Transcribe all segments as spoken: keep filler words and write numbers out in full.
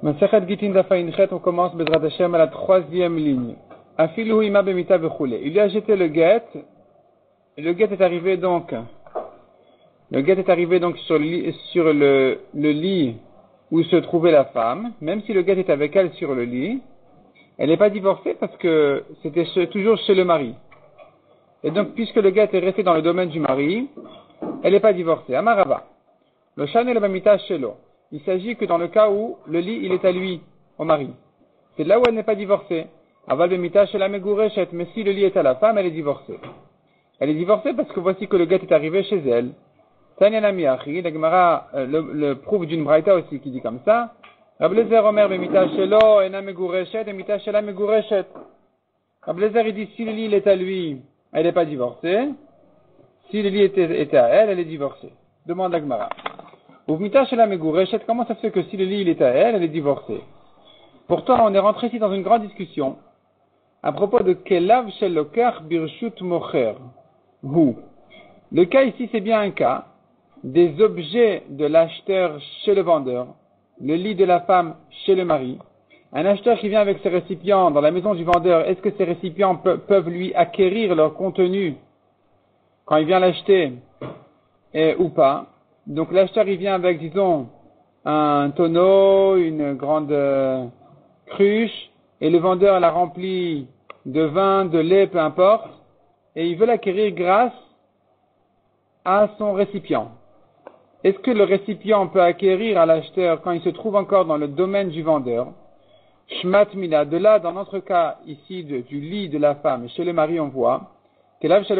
Masechet Gitin Daf Ayin Chet, on commence Bezrat Hashem à la troisième ligne. Afilu ima bemita vechule. Il lui a jeté le guet. Le guet est arrivé donc. Le guet est arrivé donc sur le lit, sur le, le lit où se trouvait la femme. Même si le guet est avec elle sur le lit, elle n'est pas divorcée parce que c'était chez, toujours chez le mari. Et donc, puisque le guet est resté dans le domaine du mari, elle n'est pas divorcée. Amarava. Le shan et le bamita shelo. Il s'agit que dans le cas où le lit, il est à lui, au mari. C'est là où elle n'est pas divorcée. Aval bemita shela megureshet. Mais si le lit est à la femme, elle est divorcée. Elle est divorcée parce que voici que le guet est arrivé chez elle. Tanyana miachi, la Gemara le, le prouve d'une braïta aussi qui dit comme ça. Rablezer omer bemita shelo ena megureshet, bemita shela megureshet. Rablezer il dit si le lit il est à lui, elle n'est pas divorcée. Si le lit était, était à elle, elle est divorcée. Demande la Gemara. Comment ça se fait que si le lit il est à elle, elle est divorcée? Pourtant, on est rentré ici dans une grande discussion à propos de Kelav shel lokach birshut mocher. Hu. Le cas ici, c'est bien un cas des objets de l'acheteur chez le vendeur, le lit de la femme chez le mari. Un acheteur qui vient avec ses récipients dans la maison du vendeur, est-ce que ces récipients pe- peuvent lui acquérir leur contenu quand il vient l'acheter et, ou pas? Donc l'acheteur il vient avec, disons, un tonneau, une grande euh, cruche, et le vendeur l'a rempli de vin, de lait, peu importe, et il veut l'acquérir grâce à son récipient. Est-ce que le récipient peut acquérir à l'acheteur quand il se trouve encore dans le domaine du vendeur? Shmat mina, de là, dans notre cas ici de, du lit de la femme, chez le mari on voit, qu'il a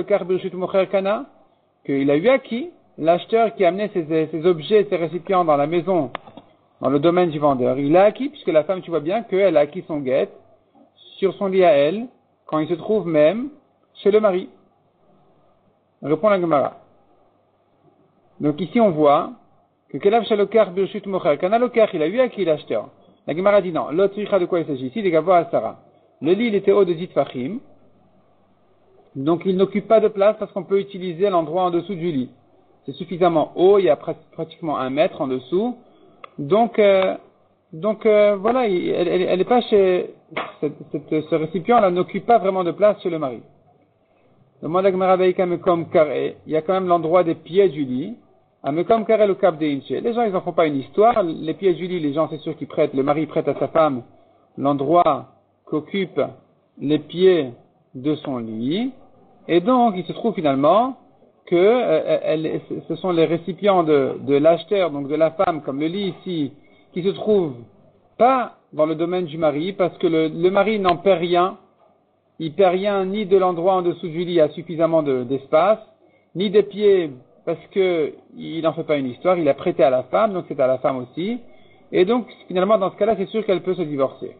eu acquis l'acheteur qui a amené ses, ses objets, ses récipients dans la maison, dans le domaine du vendeur. Il a acquis, puisque la femme, tu vois bien qu'elle a acquis son guet sur son lit à elle, quand il se trouve même chez le mari. Répond la Gemara. Donc ici on voit que Kelav Shalokar Birshut Mocher, Kana Lokar, il a eu acquis l'acheteur. La Gemara dit non. L'autre de quoi il s'agit ici? Des Gavoa à Sarah. Le lit il était haut de dix Fachim, donc il n'occupe pas de place parce qu'on peut utiliser l'endroit en dessous du lit. C'est suffisamment haut, il y a pratiquement un mètre en dessous. Donc, euh, donc euh, voilà, elle n'est pas chez cette, cette, ce récipient, elle n'occupe pas vraiment de place chez le mari. Demande à Gemara Veika Mekom Kare, il y a quand même l'endroit des pieds du lit. À Mekom Kare le cap des Inche. Les gens, ils n'en font pas une histoire. Les pieds du lit, les gens, c'est sûr qu'ils prêtent, le mari prête à sa femme l'endroit qu'occupent les pieds de son lit. Et donc, il se trouve finalement que euh, elle, ce sont les récipients de, de l'acheteur, donc de la femme, comme le lit ici, qui se trouvent pas dans le domaine du mari, parce que le, le mari n'en perd rien, il perd rien ni de l'endroit en dessous du lit, il y a suffisamment de, d'espace, ni des pieds, parce que il n'en fait pas une histoire, il a prêté à la femme, donc c'est à la femme aussi, et donc finalement dans ce cas-là, c'est sûr qu'elle peut se divorcer.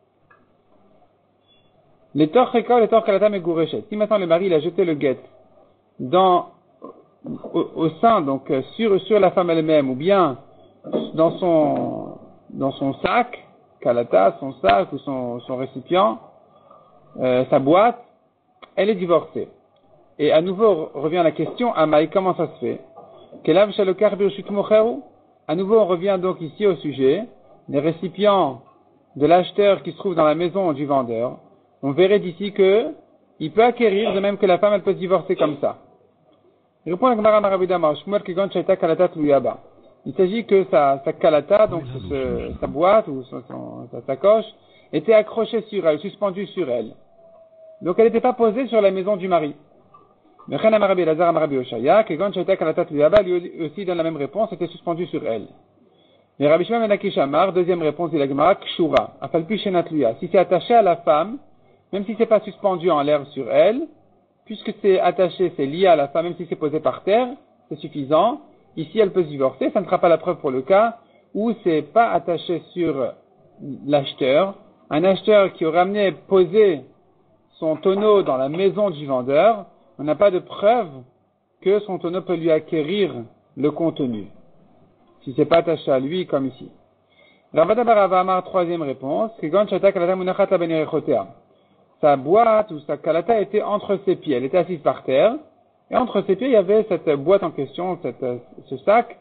Les torts reka, les torts kalata megureshet. Si maintenant le mari il a jeté le guet dans Au, au sein, donc sur sur la femme elle-même, ou bien dans son dans son sac, kalata, son sac ou son son récipient, euh, sa boîte, elle est divorcée. Et à nouveau revient la question, Amaï, comment ça se fait? Kelav shalokar birshut mocheru. À nouveau on revient donc ici au sujet des récipients de l'acheteur qui se trouve dans la maison du vendeur. On verrait d'ici que il peut acquérir, de même que la femme elle peut se divorcer comme ça. Il répond à Gemara Marabidama, Shmuel Kegon Shaita Kalata Tluyaba. Il s'agit que sa, sa kalata, donc ce, sa boîte ou son, son, sa sacoche, était accrochée sur elle, suspendue sur elle. Donc elle n'était pas posée sur la maison du mari. Mais Chen Amarabi Lazar Amarabi Oshaya, Kegon Shaita Kalata Tluyaba, lui aussi donne la même réponse, était suspendue sur elle. Mais Rabbi Shimon ben Akish Amar, deuxième réponse, il a Gemara Kshura, Afalpi Shenat Luya. Si c'est attaché à la femme, même si c'est pas suspendu en l'air sur elle, puisque c'est attaché, c'est lié à la femme, même si c'est posé par terre, c'est suffisant. Ici, elle peut se divorcer. Ça ne sera pas la preuve pour le cas où c'est pas attaché sur l'acheteur. Un acheteur qui aurait amené poser son tonneau dans la maison du vendeur, on n'a pas de preuve que son tonneau peut lui acquérir le contenu. Si c'est pas attaché à lui, comme ici. Ravada Barava Amar, troisième réponse. Kegon Shatak Alata Munachat La Benerechotea. Sa boîte ou sa kalata était entre ses pieds. Elle était assise par terre. Et entre ses pieds, il y avait cette boîte en question, cette, ce sac,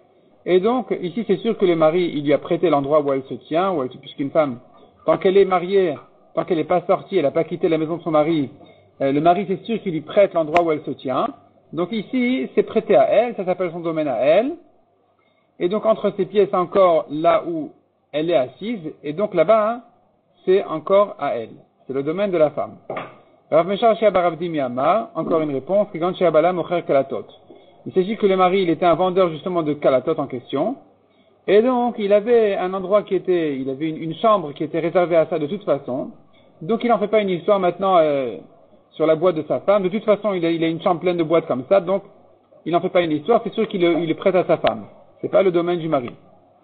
Et donc, ici, c'est sûr que le mari, il lui a prêté l'endroit où elle se tient, où elle, puisqu'une femme, tant qu'elle est mariée, tant qu'elle n'est pas sortie, elle n'a pas quitté la maison de son mari, euh, le mari, c'est sûr qu'il lui prête l'endroit où elle se tient. Donc ici, c'est prêté à elle, ça s'appelle son domaine à elle. Et donc, entre ses pieds, c'est encore là où elle est assise. Et donc, là-bas, hein, c'est encore à elle. C'est le domaine de la femme. Rav Meshar Shea Bar Avdi Miyamar, encore une réponse, Kigan Shea Bala Mocher Kalatot. Il s'agit que le mari, il était un vendeur justement de Kalatot en question. Et donc, il avait un endroit qui était, il avait une, une chambre qui était réservée à ça de toute façon. Donc, il n'en fait pas une histoire maintenant euh, sur la boîte de sa femme. De toute façon, il a, il a une chambre pleine de boîtes comme ça. Donc, il n'en fait pas une histoire. C'est sûr qu'il il est prêt à sa femme. C'est pas le domaine du mari.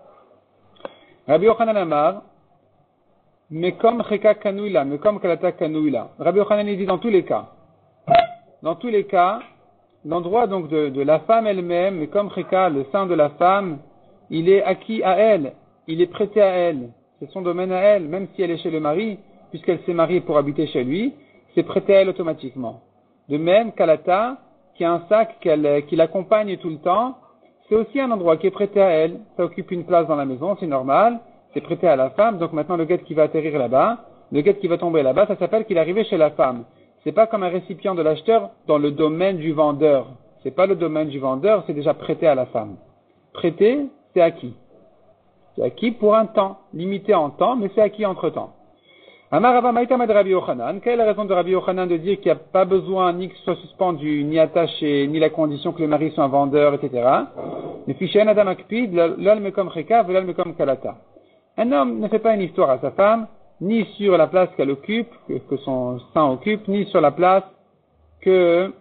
Rabbi Yochanan Amar, mais comme Cheka Kanouila, mais comme Kalata Kanouila. Rabbi Yochanan il dit dans tous les cas. Dans tous les cas, l'endroit donc de, de la femme elle-même, mais comme Cheka, le sein de la femme, il est acquis à elle, il est prêté à elle. C'est son domaine à elle, même si elle est chez le mari, puisqu'elle s'est mariée pour habiter chez lui, c'est prêté à elle automatiquement. De même, Kalata, qui a un sac qu'elle, qui l'accompagne tout le temps, c'est aussi un endroit qui est prêté à elle. Ça occupe une place dans la maison, c'est normal. C'est prêté à la femme. Donc maintenant, le guet qui va atterrir là-bas, le guet qui va tomber là-bas, ça s'appelle qu'il est arrivé chez la femme. C'est pas comme un récipient de l'acheteur dans le domaine du vendeur. C'est pas le domaine du vendeur, c'est déjà prêté à la femme. Prêté, c'est acquis. C'est acquis pour un temps, limité en temps, mais c'est acquis entre temps. Amar Rabba Maïtama de Rabbi Yochanan. Quelle est la raison de Rabbi Yochanan de dire qu'il n'y a pas besoin ni que ce soit suspendu, ni attaché, ni la condition que le mari soit un vendeur, et cetera. Le fichier Adam Akpid, l'ol mekom cheka, l'ol mekom kalata. Un homme ne fait pas une histoire à sa femme, ni sur la place qu'elle occupe, que, que son sein occupe, ni sur la place que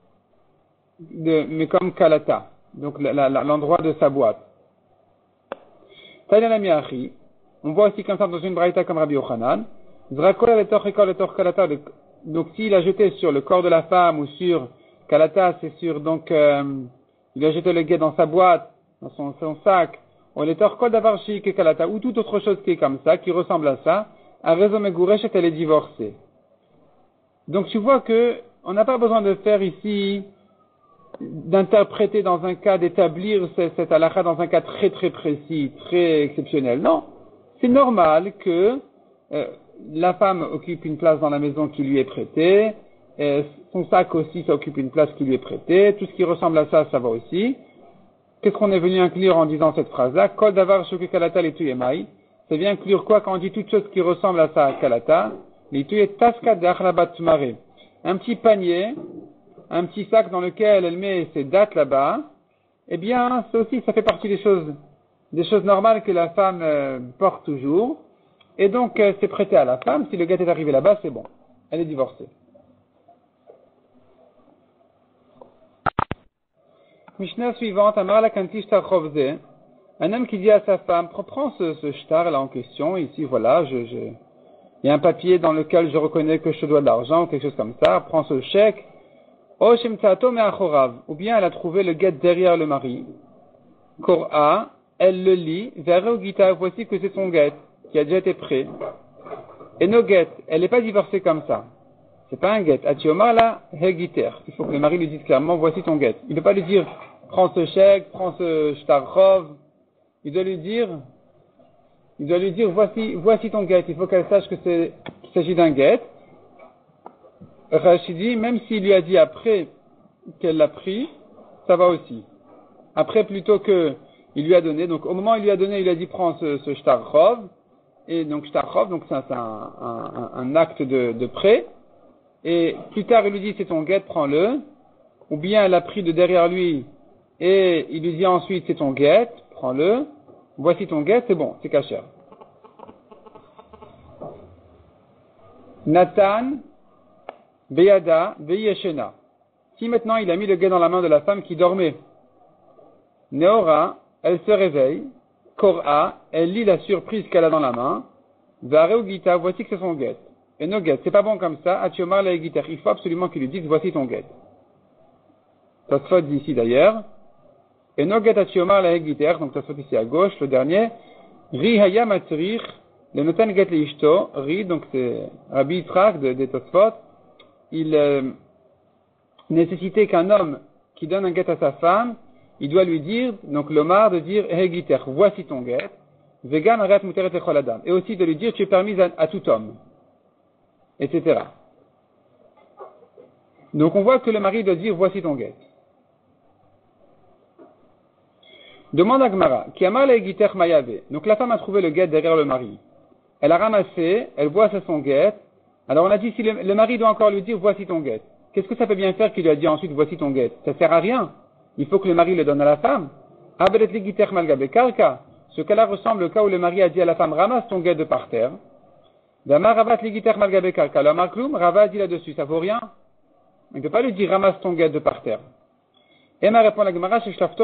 de mekom kalata, donc la, la, l'endroit de sa boîte. Taïdan Amiachi, on voit aussi comme ça dans une braïta comme Rabbi Yochanan. Donc s'il a jeté sur le corps de la femme ou sur Kalata, c'est sur donc euh, il a jeté le guet dans sa boîte, dans son, son sac, on est torkol d'avoir que Kalata ou toute autre chose qui est comme ça, qui ressemble à ça, à raison Megouresh elle est divorcée. Donc tu vois que on n'a pas besoin de faire ici d'interpréter dans un cas, d'établir cette, cette halakha dans un cas très très précis, très exceptionnel. Non, c'est normal que euh, la femme occupe une place dans la maison qui lui est prêtée, et son sac aussi, ça occupe une place qui lui est prêtée, tout ce qui ressemble à ça, ça va aussi. Qu'est-ce qu'on est venu inclure en disant cette phrase-là? Kol davar shuke kalata lituyemai. Ça vient inclure quoi quand on dit toute chose qui ressemble à ça à kalata? Lituye taska d'achlabat mare. Un petit panier, un petit sac dans lequel elle met ses dates là-bas, eh bien, ça aussi, ça fait partie des choses, des choses normales que la femme euh, porte toujours. Et donc, euh, c'est prêté à la femme. Si le gars est arrivé là-bas, c'est bon. Elle est divorcée. Mishnah suivante, Amar la kanti shtar chovze. Un homme qui dit à sa femme, prends ce, ce shtar là en question, ici, voilà, je, je, il y a un papier dans lequel je reconnais que je te dois de l'argent, ou quelque chose comme ça, prends ce chèque. O shemtsato me'achorav. Ou bien elle a trouvé le guet derrière le mari. Kor'a, elle le lit, vers Gita, voici que c'est son guet, qui a déjà été prêt. Et no get, elle n'est pas divorcée comme ça. C'est pas un get. Atiomar la hegiter. Il faut que le mari lui dise clairement, voici ton get. Il ne peut pas lui dire, prends ce chèque, prends ce shtarchov. Il doit lui dire, il doit lui dire, voici, voici ton get. Il faut qu'elle sache que c'est, qu'il s'agit d'un get. Rachidi, même s'il lui a dit après qu'elle l'a pris, ça va aussi. Après, plutôt que, il lui a donné, donc au moment où il lui a donné, il lui a dit, prends ce, ce shtarchov. Et donc, shtarchov, donc c'est un, un, un, un acte de, de prêt. Et plus tard, il lui dit, c'est ton guet, prends-le. Ou bien, elle a pris de derrière lui, et il lui dit ensuite, c'est ton guet, prends-le. Voici ton guet, c'est bon, c'est kasher. Nathan, Beyada, Beyeshena. Si maintenant, il a mis le guet dans la main de la femme qui dormait. Neora, elle se réveille. Kor'a, elle lit la surprise qu'elle a dans la main. Vareu Gita, voici que c'est son guet. Et no guet, c'est pas bon comme ça. Atiomar la Gita, il faut absolument qu'il lui dise, voici ton guet. Tosfot dit ici d'ailleurs. Et no guet atiomar la Gita, donc Tosfot ici à gauche, le dernier. Ri haya matzrich, le notan guet le ishto. Ri, donc c'est Rabbi Yitzhak de, de Tosfot. Il euh, nécessitait qu'un homme qui donne un guet à sa femme, il doit lui dire, donc l'omar de dire, Hegiter, voici ton get, vegan aret muteret lechol adam. Et aussi de lui dire, tu es permise à, à tout homme, et cetera. Donc on voit que le mari doit dire, voici ton get. Demande à Gemara, qui a mal à Hegiter mayave. Donc la femme a trouvé le get derrière le mari. Elle a ramassé, elle voit c'est son get. Alors on a dit, si le, le mari doit encore lui dire, voici ton get. Qu'est-ce que ça peut bien faire qu'il lui a dit ensuite, voici ton get? Ça sert à rien. Il faut que le mari le donne à la femme. Ce cas-là ressemble au cas où le mari a dit à la femme, ramasse ton guet de par terre. Rava a dit là-dessus, ça vaut rien. Il ne peut pas lui dire, ramasse ton guet de par terre. Emma répond à la Gemara,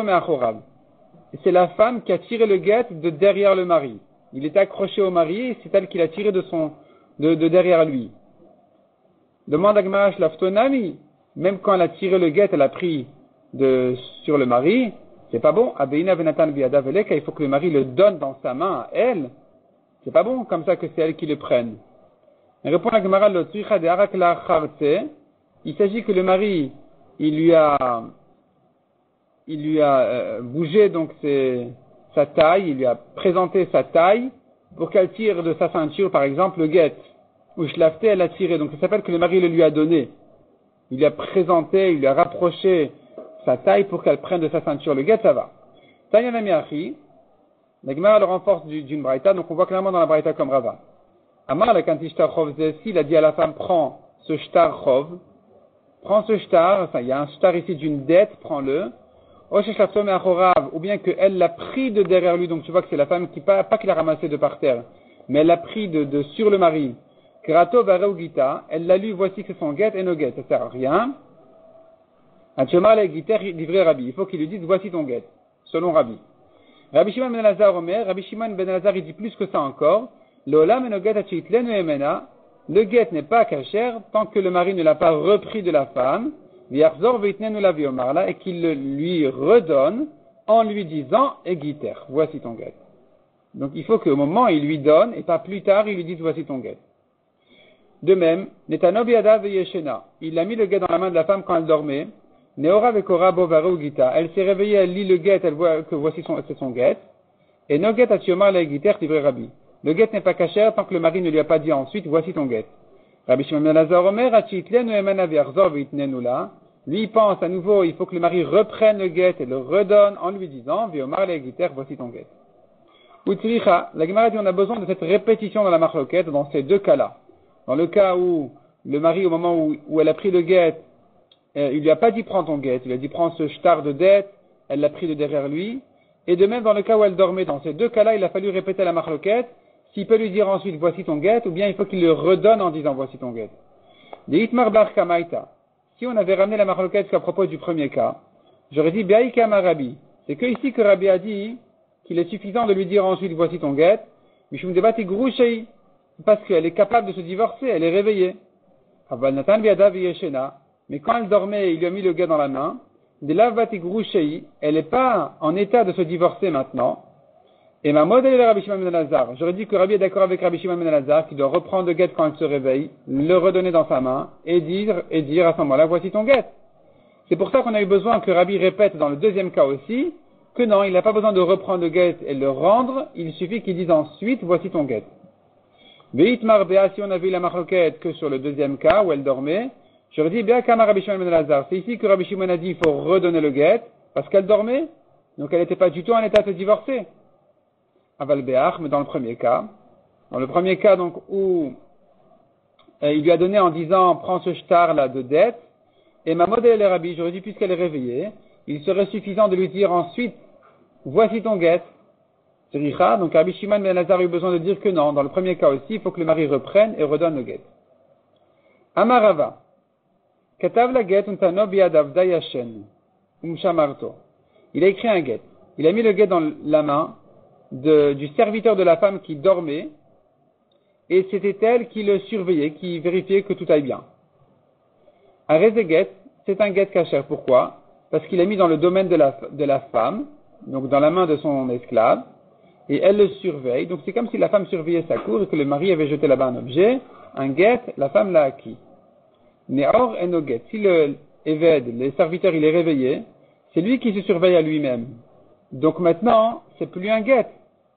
c'est la femme qui a tiré le guet de derrière le mari. Il était accroché au mari et c'est elle qui l'a tiré de son, de, de derrière lui. Demande à Gemara, Shlaftonami, même quand elle a tiré le guet, elle a pris de, sur le mari, c'est pas bon. Abeina venatan biada veleka, il faut que le mari le donne dans sa main à elle. C'est pas bon, comme ça que c'est elle qui le prenne. Elle répond à Gemara, l'otricha de harak la chartse. Il s'agit que le mari, il lui a, il lui a euh, bougé donc ses, sa taille, il lui a présenté sa taille pour qu'elle tire de sa ceinture, par exemple, le guet. Ou shlafté, elle a tiré. Donc ça s'appelle que le mari le lui a donné. Il lui a présenté, il lui a rapproché sa taille pour qu'elle prenne de sa ceinture le guet, ça va. Tanya Namiachi, la Gemara le renforce d'une braïta, donc on voit clairement dans la braïta comme Rava. Amar la kanti shtar chov zesi, il a dit à la femme, prends ce shtar chov, prends ce shtar, il y a un shtar ici d'une dette, prends-le, ou bien qu'elle l'a pris de derrière lui, donc tu vois que c'est la femme qui, pas, pas qu'il a ramassé de par terre, mais elle l'a pris de, de sur le mari. Krato vareu gita, elle l'a lu, voici que c'est son guet et no guet, ça sert à rien. Achemar le guiter livré Rabbi, il faut qu'il lui dise, voici ton guet, selon Rabbi. Rabbi Shimon ben Elazar Omer, Rabbi Shimon ben Elazar il dit plus que ça encore, l'olam eno guet achitlenu emena, le guet n'est pas cachère tant que le mari ne l'a pas repris de la femme, v'yarzor veitnenu la viomarla, et qu'il le lui redonne en lui disant, et guiter, voici ton guet. Donc il faut qu'au moment il lui donne, et pas plus tard il lui dise, voici ton guet. De même, Netano biada veyeshena, il a mis le guet dans la main de la femme quand elle dormait, Neora vekora bovaro gita, elle s'est réveillée, elle lit le guet, elle voit que voici son, c'est son guet, et no guet atiomar la guiter livré Rabbi. Le guet n'est pas cachère tant que le mari ne lui a pas dit ensuite, voici ton guet. Rabbi Shimon ben Elazar Omer, achitlenu emena v'yarzor veitnenu la, lui il pense à nouveau, il faut que le mari reprenne le guet et le redonne en lui disant, v'yomar la guiter, voici ton guet. Utricha, la Gemara dit on a besoin de cette répétition dans la marloquette dans ces deux cas-là. Dans le cas où le mari, au moment où, où elle a pris le guet, euh, il lui a pas dit prends ton guet, il lui a dit prends ce shtar de dette, elle l'a pris de derrière lui. Et de même dans le cas où elle dormait, dans ces deux cas-là, il a fallu répéter la marloquette, s'il peut lui dire ensuite voici ton guet, ou bien il faut qu'il le redonne en disant voici ton guet. De Itmar bar Kamaita. Si on avait ramené la marloquette qu'à propos du premier cas, j'aurais dit Biaïka Marabi. C'est que ici que Rabbi a dit qu'il est suffisant de lui dire ensuite voici ton guet, Mishum Debati Grouchei. Parce qu'elle est capable de se divorcer, elle est réveillée. Mais quand elle dormait, il lui a mis le guet dans la main. Elle n'est pas en état de se divorcer maintenant. Et ma modèle est Rabbi Shimon ben Elazar. J'aurais dit que Rabbi est d'accord avec Rabbi Shimon ben Elazar qui doit reprendre le guet quand elle se réveille, le redonner dans sa main et dire, et dire à ce moment-là, voici ton guet. C'est pour ça qu'on a eu besoin que Rabbi répète dans le deuxième cas aussi que non, il n'a pas besoin de reprendre le guet et le rendre, il suffit qu'il dise ensuite, voici ton guet. Veitmar Béa, si on a vu la marloquette que sur le deuxième cas où elle dormait, j'aurais dit Béa Kama Rabbi Shimon ben Elazar. C'est ici que Rabbi Shimon a dit il faut redonner le guet parce qu'elle dormait, donc elle n'était pas du tout en état de se divorcer. Aval Béach, mais dans le premier cas, dans le premier cas donc où euh, il lui a donné en disant prends ce shtar là de dette, et ma modèle est Rabbi, j'aurais dit puisqu'elle est réveillée, il serait suffisant de lui dire ensuite voici ton guet. Donc Rabbi Shimon ben Elazar a eu besoin de dire que non, dans le premier cas aussi, il faut que le mari reprenne et redonne le guet. Amarava. Katav la guet untano biadav dayashen umshamarto. Il a écrit un guet. Il a mis le guet dans la main de, du serviteur de la femme qui dormait et c'était elle qui le surveillait, qui vérifiait que tout aille bien. Arrêt guet, c'est un guet cachère. Pourquoi? Parce qu'il a mis dans le domaine de la, de la femme, donc dans la main de son esclave, et elle le surveille. Donc c'est comme si la femme surveillait sa cour et que le mari avait jeté là-bas un objet, un guet, la femme l'a acquis. Neor et no guet. Si le éved, le serviteur, il est réveillé, C'est lui qui se surveille à lui-même. Donc maintenant, c'est plus un guet.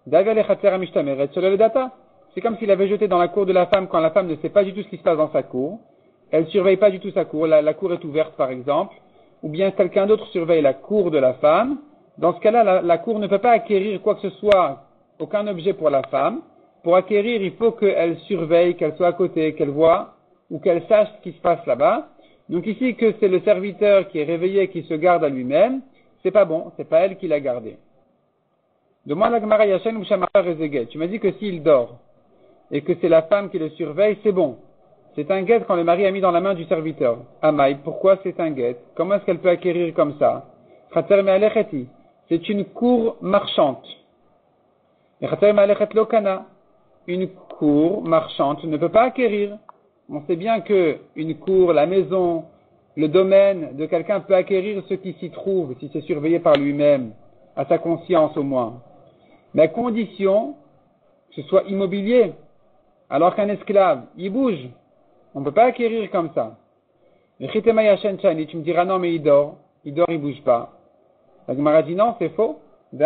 C'est comme s'il avait jeté dans la cour de la femme quand la femme ne sait pas du tout ce qui se passe dans sa cour. Elle ne surveille pas du tout sa cour. La, la cour est ouverte, par exemple. Ou bien quelqu'un d'autre surveille la cour de la femme. Dans ce cas-là, la, la cour ne peut pas acquérir quoi que ce soit, aucun objet pour la femme. Pour acquérir, il faut qu'elle surveille, qu'elle soit à côté, qu'elle voit, ou qu'elle sache ce qui se passe là-bas. Donc ici, que c'est le serviteur qui est réveillé, qui se garde à lui-même, c'est pas bon, c'est pas elle qui l'a gardé. Demande à Gemara Yashen ou Shamara Rezeget. Tu m'as dit que s'il dort, et que c'est la femme qui le surveille, c'est bon. C'est un guet quand le mari a mis dans la main du serviteur. Amaï, pourquoi c'est un guet? Comment est-ce qu'elle peut acquérir comme ça? Khater me'alecheti. C'est une cour marchande. Et khater me'alechet lokana. Une cour marchande ne peut pas acquérir. On sait bien que une cour, la maison, le domaine de quelqu'un peut acquérir ce qui s'y trouve, si c'est surveillé par lui-même, à sa conscience au moins. Mais à condition que ce soit immobilier. Alors qu'un esclave, il bouge. On ne peut pas acquérir comme ça. Tu me diras non, mais il dort. Il dort, il bouge pas. La Gemara dit non, c'est faux.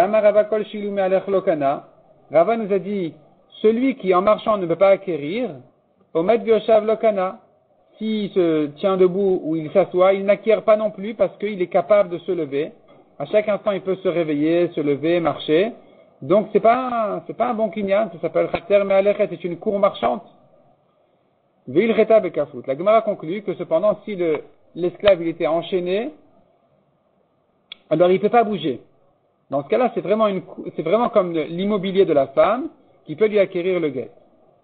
Rava nous a dit, celui qui en marchant ne peut pas acquérir, Omed Vyoshav Lokana, s'il se tient debout ou il s'assoit, il n'acquiert pas non plus parce qu'il est capable de se lever. À chaque instant, il peut se réveiller, se lever, marcher. Donc, c'est pas, c'est pas un bon kinyan, ça s'appelle Khater Me'alechet, c'est une cour marchande. Veil Reta Bekafut. La Gemara conclut que cependant, si le, l'esclave, il était enchaîné, alors il ne peut pas bouger. Dans ce cas-là, c'est vraiment une, c'est vraiment comme l'immobilier de la femme qui peut lui acquérir le guet.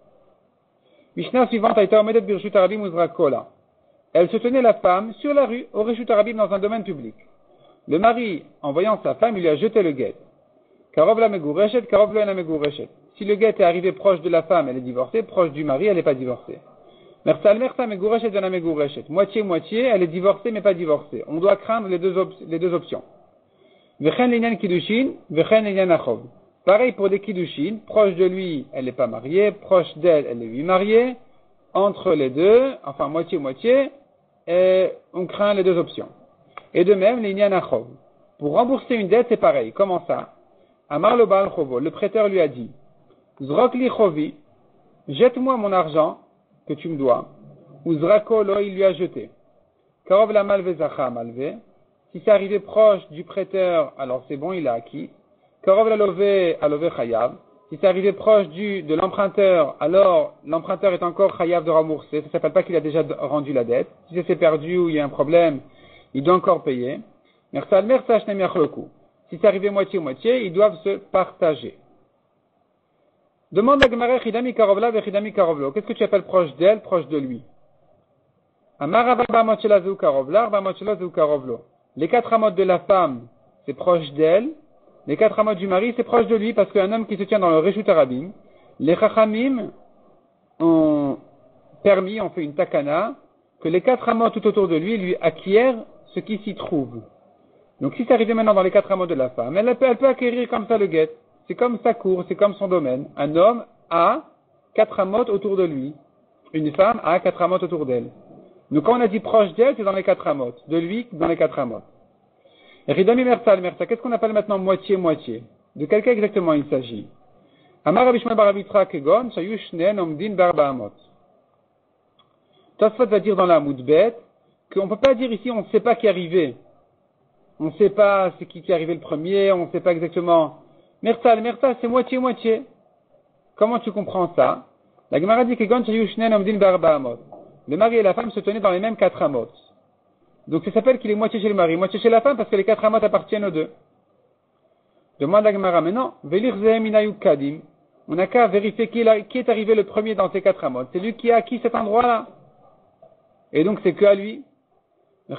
Mishnah suivante a été omedet birshut arabim uzrakola. Elle se tenait la femme sur la rue, au reshut arabim dans un domaine public. Le mari, en voyant sa femme, il lui a jeté le guet. Karov la megoureshet, karov lo la megoureshet. Si le guet est arrivé proche de la femme, elle est divorcée, proche du mari, elle n'est pas divorcée. Mersal mersa megoureshet de la megoureshet. Moitié, moitié, elle est divorcée, mais pas divorcée. On doit craindre les deux, op- les deux options. Vechen linyan kiddushin, vechen linyan achov. Pareil pour des kiddushin, proche de lui, elle n'est pas mariée, proche d'elle, elle est lui mariée. Entre les deux, enfin moitié-moitié, et on craint les deux options. Et de même, linyan achov. Pour rembourser une dette, c'est pareil. Comment ça? Amar lo baal chovo, le prêteur lui a dit, Zrok li chovi, jette-moi mon argent que tu me dois. Ou zrako lo, il lui a jeté. Karov la malve zacha malve. Si c'est arrivé proche du prêteur, alors c'est bon, il a acquis. Karov la love a love chayav. Si c'est arrivé proche du, de l'emprunteur, alors l'emprunteur est encore chayav de rembourser. Ça ne s'appelle pas qu'il a déjà rendu la dette. Si ça s'est perdu ou il y a un problème, il doit encore payer. Mersal mersa shnem yachloku. Si c'est arrivé moitié-moitié, ils doivent se partager. Demande à Gemara, Chidami Karovla ve Chidami Karovlo. Qu'est-ce que tu appelles proche d'elle, proche de lui? Amarava ba'motchela zeu Karovla, ba'motchela zeu Karovlo. Les quatre amotes de la femme, c'est proche d'elle. Les quatre amotes du mari, c'est proche de lui, parce qu'un homme qui se tient dans le Reshut Arabim, les Chachamim ont permis, ont fait une takana, que les quatre amotes tout autour de lui lui acquièrent ce qui s'y trouve. Donc si c'est arrivé maintenant dans les quatre amotes de la femme, elle peut, elle peut acquérir comme ça le guet. C'est comme sa cour, c'est comme son domaine. Un homme a quatre amotes autour de lui. Une femme a quatre amotes autour d'elle. Donc quand on a dit proche d'elle, c'est dans les quatre amotes. De lui, dans les quatre amotes. Ridami Mersal Mersa, qu'est-ce qu'on appelle maintenant moitié-moitié? De quel cas exactement il s'agit? Amar Abishma Baravitra Kegon, Shayushnen Omdin Barba Amot. Tosfot va dire dans la Moudbet qu'on ne peut pas dire ici on ne sait pas qui est arrivé. On ne sait pas c'est qui qui est arrivé le premier, on ne sait pas exactement. Mersal, Mersal, c'est moitié-moitié. Comment tu comprends ça? La Gemara dit que Gon Shayushnen Omdin Barba Amot. Le mari et la femme se tenaient dans les mêmes quatre amotes. Donc ça s'appelle qu'il est moitié chez le mari, moitié chez la femme, parce que les quatre amotes appartiennent aux deux. Demande la Gemara, mais non, Velir Zehem Inayuk Kadim. On n'a qu'à vérifier qui est arrivé le premier dans ces quatre amotes. C'est lui qui a acquis cet endroit-là. Et donc c'est que à lui. Tu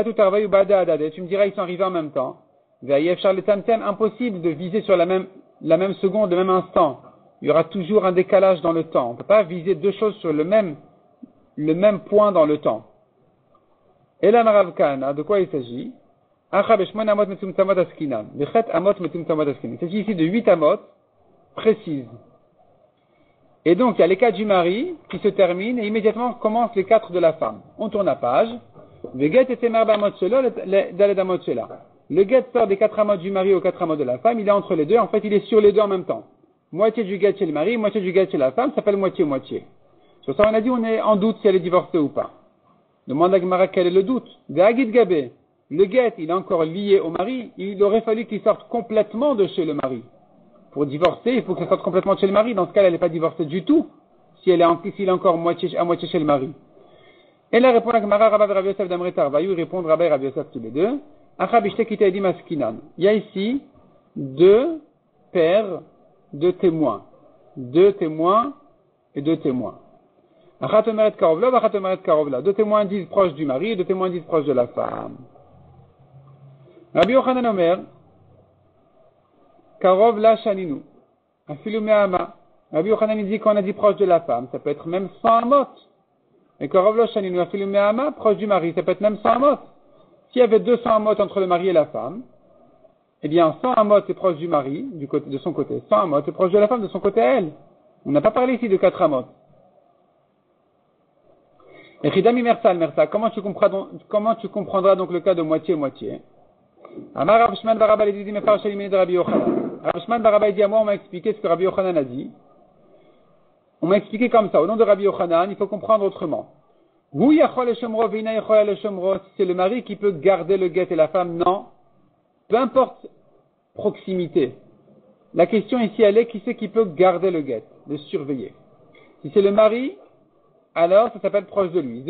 me diras, ils sont arrivés en même temps. Impossible de viser sur la même, la même seconde, le même instant. Il y aura toujours un décalage dans le temps. On ne peut pas viser deux choses sur le même, le même point dans le temps. Et la Maravkana, de quoi il s'agit? Il s'agit ici de huit amot précises. Et donc, il y a les quatre du mari qui se terminent et immédiatement commencent les quatre de la femme. On tourne la page. le guet sort des quatre amot du mari aux quatre amot de la femme, il est entre les deux, en fait il est sur les deux en même temps. Moitié du guet chez le mari, moitié du guet chez la femme, ça s'appelle moitié-moitié. Sur ça on a dit on est en doute si elle est divorcée ou pas. Demande à Gemara quel est le doute. De Hagid Gabé, le guet il est encore lié au mari, il aurait fallu qu'il sorte complètement de chez le mari. Pour divorcer, il faut que ça sorte complètement de chez le mari, dans ce cas elle n'est pas divorcée du tout, si elle est, en, si elle est encore moitié, à moitié chez le mari. Et là répond la Gemara Rabba Rabbi Yosef d'Amre Tarvayu, répondre Rabbi Rabbi Yosef tous les deux. Il y a ici deux pères de témoins. Deux témoins et deux témoins. Deux témoins disent proche du mari et deux témoins disent proche de la femme. Rabbi Yochanan Omer, Karov la Shaninu, Afilu Me'ama. Rabbi Yochanan dit qu'on a dit proche de la femme, ça peut être même cent amot. Et Karov la Shaninu, Afilu Me'ama, proche du mari, ça peut être même cent amot. S'il y avait deux cents amot entre le mari et la femme, eh bien cent amot est proche du mari, du côté, de son côté. cent amot est proche de la femme de son côté à elle. On n'a pas parlé ici de quatre amot. Et Chidami Mersal, Mersa, comment tu comprendras donc, comment tu comprendras donc le cas de moitié-moitié? Amar Rav Shimon bar Abba dit, mais par Shalimini de Rabbi Yochanan. Rav Shimon bar Abba dit à moi, on m'a expliqué ce que Rabbi Yochanan a dit. On m'a expliqué comme ça, au nom de Rabbi Yochanan, il faut comprendre autrement. C'est le mari qui peut garder le guet et la femme, non. Peu importe proximité. La question ici, elle est, qui c'est qui peut garder le guet, le surveiller? Si c'est le mari, alors ça s'appelle proche de lui.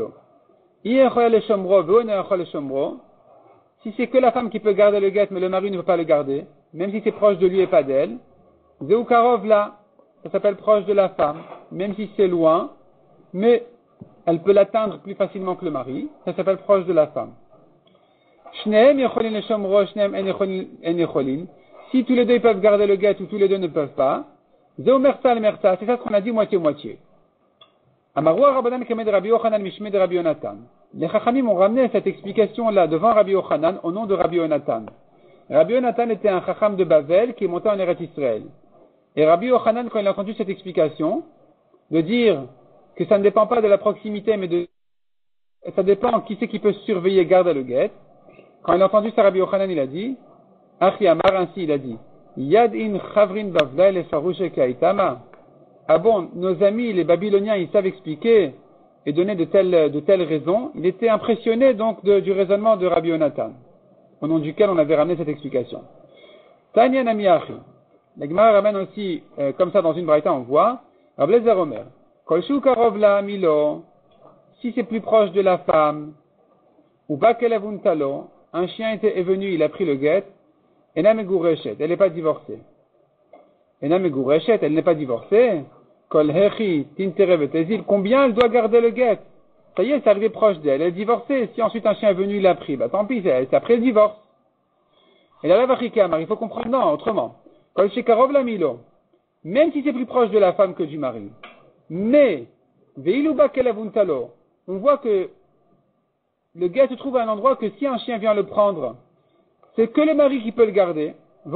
Si c'est que la femme qui peut garder le guet, mais le mari ne peut pas le garder, même si c'est proche de lui et pas d'elle, ça s'appelle proche de la femme, même si c'est loin, mais elle peut l'atteindre plus facilement que le mari, ça s'appelle proche de la femme. Si tous les deux peuvent garder le guet ou tous les deux ne peuvent pas, c'est ça ce qu'on a dit moitié-moitié. Les Chachamim ont ramené cette explication-là devant Rabbi Yochanan au nom de Rabbi Yonatan. Rabbi Yonatan était un Chacham de Bavel qui est monté en Eretz Israël. Et Rabbi Yochanan, quand il a entendu cette explication, de dire que ça ne dépend pas de la proximité, mais de, ça dépend qui c'est qui peut surveiller, garder le guet. Quand il a entendu ça, Rabbi Yochanan, il a dit, Achi Amar, ainsi il a dit, Yad in chavrin bavla le farouche kaitama. Ah bon, nos amis, les Babyloniens, ils savent expliquer et donner de telles, de telles raisons. Il était impressionné donc de, du raisonnement de Rabbi Yonatan, au nom duquel on avait ramené cette explication. Tanya Nami Achi. La Gemara ramène aussi, euh, comme ça dans une braïta, on voit, Rabbi Lezer Omer, Kolshu karov la milo, si c'est plus proche de la femme, ou bakelavun talo, un chien était, est venu, il a pris le guet, ena megureshet, elle n'est pas divorcée. Ena megureshet, elle n'est pas divorcée. Kol hechi tintere vetezil, combien elle doit garder le guet? Ça y est, c'est arrivé proche d'elle, elle est divorcée. Si ensuite un chien est venu, il l'a pris, bah tant pis, c'est après le divorce. Et là, la vachikamar, il faut comprendre, non, autrement. Kol shekarov la milo, même si c'est plus proche de la femme que du mari. Mais, veilu bakelavun talo, on voit que le guet se trouve à un endroit que si un chien vient le prendre, c'est que le mari qui peut le garder. C'est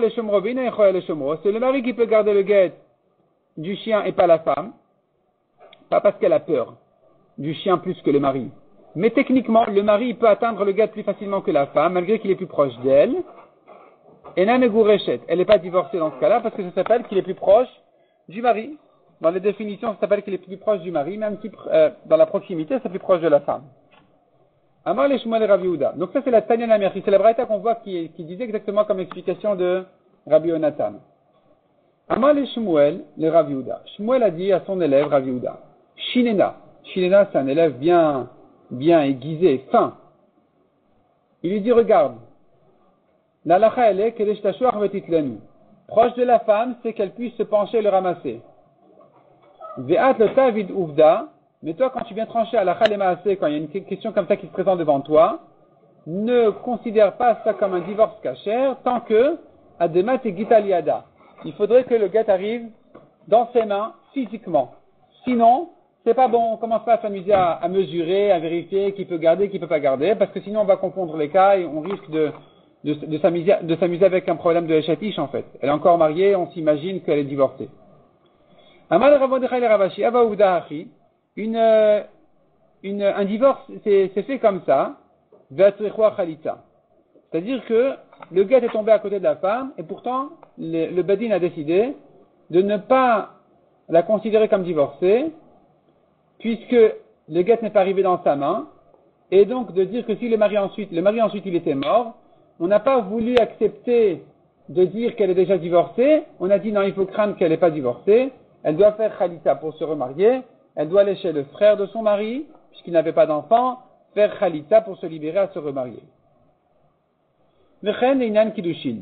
le mari qui peut garder le guet du chien et pas la femme. Pas parce qu'elle a peur du chien plus que le mari. Mais techniquement, le mari peut atteindre le guet plus facilement que la femme, malgré qu'il est plus proche d'elle. Et elle n'est pas divorcée dans ce cas-là, parce que ça s'appelle qu'il est plus proche du mari. Dans les définitions, ça s'appelle qu'il est plus proche du mari, même si euh, dans la proximité, c'est plus proche de la femme. Amar le Shmuel et Rabbi Yehuda. Donc ça c'est la Tanya Namerchi, c'est la braïta qu'on voit qui, qui disait exactement comme explication de Rabbi Yonatan. Amar le Shmuel le Rabbi Yehuda. Shmuel a dit à son élève Rabbi Yehuda, Shinena. Shinena c'est un élève bien, bien aiguisé, fin. Il lui dit regarde, la lacha elle est qu'elle vetitlanu. Proche de la femme, c'est qu'elle puisse se pencher et le ramasser. Ve'at le tavid uvda. Mais toi, quand tu viens trancher à la Khalemaasé, quand il y a une question comme ça qui se présente devant toi, ne considère pas ça comme un divorce cachère tant que Ademat et Gitaliada. Il faudrait que le guet arrive dans ses mains physiquement. Sinon, c'est pas bon, on commence pas à s'amuser à, à mesurer, à vérifier qui peut garder, qui peut pas garder, parce que sinon on va confondre les cas et on risque de, de, de, s'amuser, de s'amuser avec un problème de Eshatish en fait. Elle est encore mariée, on s'imagine qu'elle est divorcée. Amal Ravodechai le Ravashi, Ava Uvda Achi. Une, une, un divorce, c'est, c'est fait comme ça, c'est-à-dire C'est-à-dire que le guet est tombé à côté de la femme, et pourtant, le, le Bedin a décidé de ne pas la considérer comme divorcée, puisque le guet n'est pas arrivé dans sa main, et donc de dire que si le mari ensuite, le mari ensuite il était mort, on n'a pas voulu accepter de dire qu'elle est déjà divorcée, on a dit non, il faut craindre qu'elle n'est pas divorcée, elle doit faire Khalita pour se remarier, elle doit aller chez le frère de son mari, puisqu'il n'avait pas d'enfant, faire Khalita pour se libérer à se remarier. Mechen et Inan Kiddushin.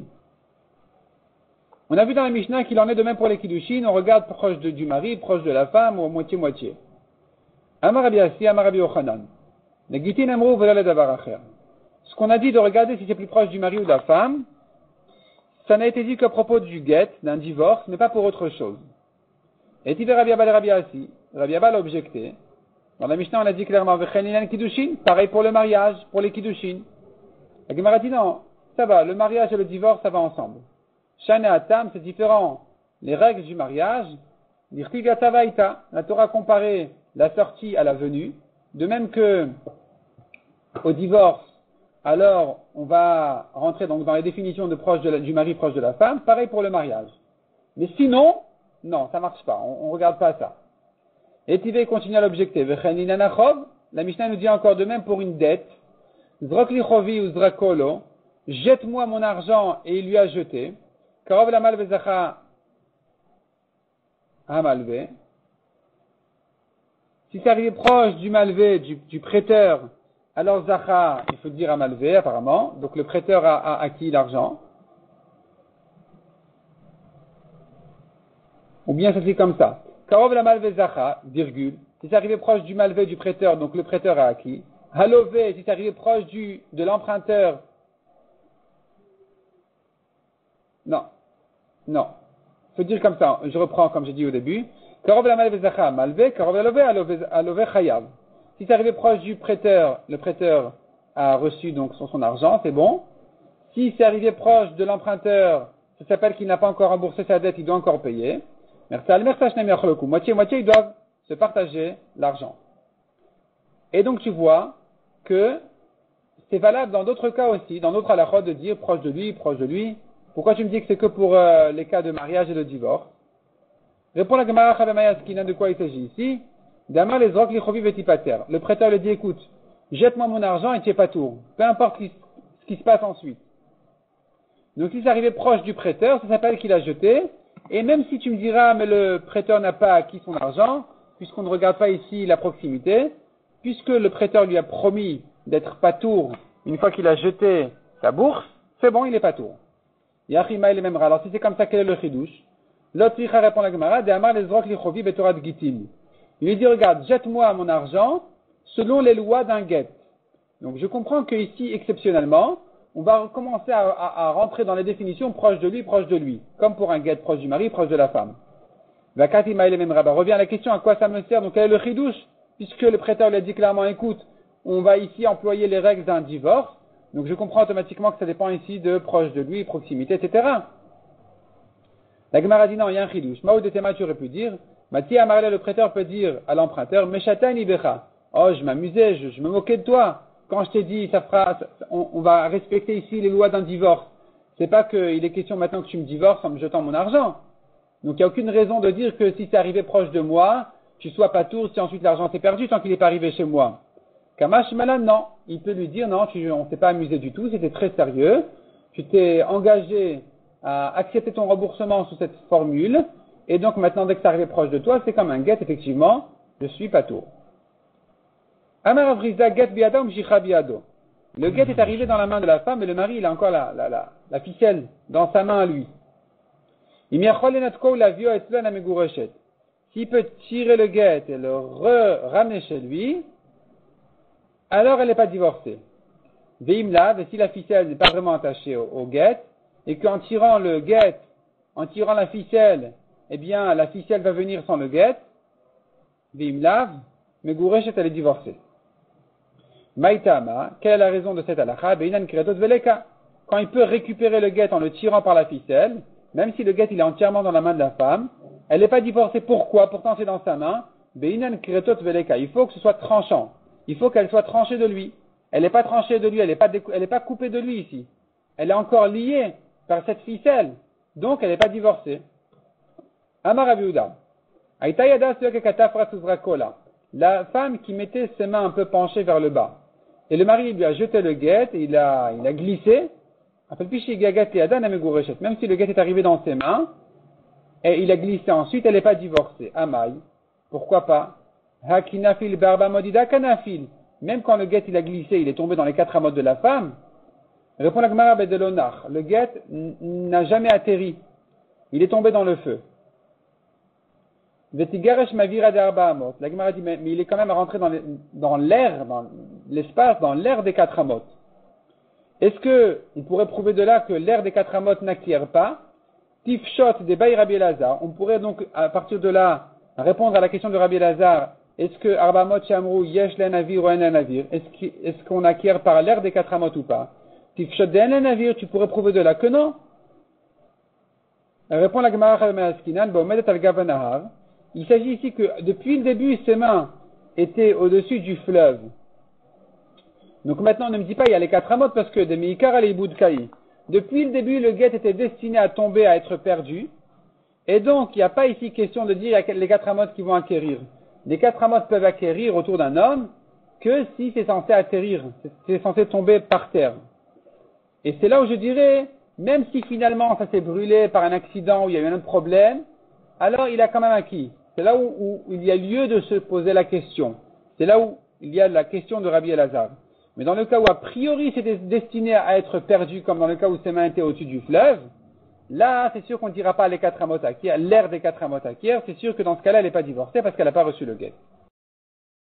On a vu dans la Mishnah qu'il en est de même pour les Kiddushin, on regarde proche de, du mari, proche de la femme, ou moitié-moitié. Amar Rabbi Assi, Amar Rabbi Yochanan. Ce qu'on a dit de regarder si c'est plus proche du mari ou de la femme, ça n'a été dit qu'à propos du guet, d'un divorce, mais pas pour autre chose. Et tu Rabbi Abba et Rabbi Assi, Rabbi Abba l'a objecté. Dans la Mishnah, on a dit clairement, pareil pour le mariage, pour les Kiddushin. La Gemara dit non, ça va, le mariage et le divorce, ça va ensemble. Shane Atam, c'est différent. Les règles du mariage, la Torah a comparé la sortie à la venue, de même que au divorce, alors on va rentrer donc dans les définitions de proche de la, du mari proche de la femme, pareil pour le mariage. Mais sinon, non, ça marche pas, on, on regarde pas ça. Et Tivé continue à l'objecter. La Mishnah nous dit encore de même pour une dette. Zroklichovi ou Zrakolo, jette-moi mon argent et il lui a jeté. Karov la malvezacha à malvé. Si c'est arrivé proche du malvé, du, du prêteur, alors Zacha, il faut dire à malvé apparemment. Donc le prêteur a, a acquis l'argent. Ou bien ça c'est comme ça. Karov la malvé Zacha, virgule. Si c'est arrivé proche du malvé du prêteur, donc le prêteur a acquis. Halové, si c'est arrivé proche du, de l'emprunteur. Non. Non. Il faut dire comme ça. Je reprends comme j'ai dit au début. Karov la malvé Zacha, malvé. Karov la lové, alové chayav. Si c'est arrivé proche du prêteur, le prêteur a reçu donc son, son argent, c'est bon. Si c'est arrivé proche de l'emprunteur, ça s'appelle qu'il n'a pas encore remboursé sa dette, il doit encore payer. Moitié, moitié, ils doivent se partager l'argent. Et donc tu vois que c'est valable dans d'autres cas aussi, dans d'autres halachot de dire proche de lui, proche de lui. Pourquoi tu me dis que c'est que pour euh, les cas de mariage et de divorce? Réponds la Gemara Chavemaya Skina, de quoi il s'agit ici? Damar les zrok lichovi vetipater. Le prêteur lui dit, écoute, jette-moi mon argent et tu es pas tour. Peu importe ce qui se passe ensuite. Donc si c'est arrivé proche du prêteur, ça s'appelle qu'il a jeté. Et même si tu me diras, mais le prêteur n'a pas acquis son argent, puisqu'on ne regarde pas ici la proximité, puisque le prêteur lui a promis d'être patour une fois qu'il a jeté sa bourse, c'est bon, il est patour. Yachima il est même rare. Alors si c'est comme ça, quel est le chidouche? L'autre licha répond la Gemara, de Amar les zrok lichovi betorat gitim. Il lui dit, regarde, jette-moi mon argent selon les lois d'un guet. Donc je comprends que ici, exceptionnellement, on va commencer à, à, à rentrer dans les définitions proche de lui, proche de lui, comme pour un guet proche du mari, proche de la femme. Vakatima il est même rabat. Revient à la question, à quoi ça me sert? Donc quel est le chidouche? Puisque le prêteur lui a dit clairement, écoute, on va ici employer les règles d'un divorce, donc je comprends automatiquement que ça dépend ici de proche de lui, proximité, et cetera. La Gemara dit non, il y a un chidouche. Maou de Tema, tu aurais pu dire, Mati Amarele, le prêteur peut dire à l'emprunteur, Meshatan Ibecha. Oh, je m'amusais, je, je me moquais de toi. Quand je t'ai dit, ça fera, on, on va respecter ici les lois d'un divorce. C'est pas qu'il est question maintenant que tu me divorces en me jetant mon argent. Donc il n'y a aucune raison de dire que si c'est arrivé proche de moi, tu sois pas tour si ensuite l'argent s'est perdu tant qu'il n'est pas arrivé chez moi. Kamash Malan, non. Il peut lui dire, non, tu, on s'est pas amusé du tout, c'était très sérieux. Tu t'es engagé à accepter ton remboursement sous cette formule. Et donc maintenant, dès que c'est arrivé proche de toi, c'est comme un guet, effectivement, je suis pas tour. Amar Avriza get biado mjicha biado. Le guet est arrivé dans la main de la femme et le mari, il a encore la, la, la, la ficelle dans sa main à lui. S'il peut tirer le guet et le ramener chez lui, alors elle n'est pas divorcée. Veimlav, et si la ficelle n'est pas vraiment attachée au, au guet, et qu'en tirant le guet, en tirant la ficelle, eh bien, la ficelle va venir sans le guet, Veimlav, mais Gourechet, elle est divorcée. Maïtama, quelle est la raison de cette halakha? Beinan kretot veleka. Quand il peut récupérer le guet en le tirant par la ficelle, même si le guet il est entièrement dans la main de la femme, elle n'est pas divorcée. Pourquoi? Pourtant c'est dans sa main. Beinan kretot veleka. Il faut que ce soit tranchant. Il faut qu'elle soit tranchée de lui. Elle n'est pas tranchée de lui, elle n'est pas, décou- elle n'est pas coupée de lui ici. elle est encore liée par cette ficelle, donc elle n'est pas divorcée. Amar Rav Yehuda. Aïta yada katafra kola. La femme qui mettait ses mains un peu penchées vers le bas. Et le mari lui a jeté le guet, et il a, il a glissé. Même si le guet est arrivé dans ses mains, et il a glissé ensuite, elle n'est pas divorcée. Amaï. Pourquoi pas? Hakinafil barba modida kanafil. Même quand le guet il a glissé, il est tombé dans les quatre amotes de la femme. Répond la Gemara Bedelonach. Le guet n'a jamais atterri. Il est tombé dans le feu. Vetigaresh mavira de arba amot. La Gemara dit, mais, mais il est quand même rentré dans, les, dans l'air, dans l'espace, dans l'air des quatre amotes. Est-ce que on pourrait prouver de là que l'air des quatre amotes n'acquiert pas? Tifshot de Baï Rabbi Elazar. On pourrait donc, à partir de là, répondre à la question de Rabbi Elazar. Est-ce que arba amot shamru yesh le navir ou en navir? Est-ce qu'on acquiert par l'air des quatre amotes ou pas? Tifshot de en navir, tu pourrais prouver de là que non. Répond la Gemara Me'askinan, Ba'omedet al Gavanahar. Il s'agit ici que depuis le début, ses mains étaient au-dessus du fleuve. Donc maintenant, on ne me dit pas il y a les quatre amotes parce que de Meikar al Ibudkaï. Depuis le début, le guet était destiné à tomber, à être perdu. Et donc, il n'y a pas ici question de dire les quatre amotes qui vont acquérir. Les quatre amotes peuvent acquérir autour d'un homme que si c'est censé atterrir, c'est censé tomber par terre. Et c'est là où je dirais, même si finalement ça s'est brûlé par un accident où il y a eu un autre problème, alors il a quand même acquis. C'est là où, où il y a lieu de se poser la question. C'est là où il y a la question de Rabbi Elazar. Mais dans le cas où a priori c'était destiné à être perdu, comme dans le cas où ses mains étaient au-dessus du fleuve, là c'est sûr qu'on ne dira pas les quatre amotes acquiers, l'air des quatre amotes acquiers, c'est sûr que dans ce cas-là elle n'est pas divorcée parce qu'elle n'a pas reçu le guet.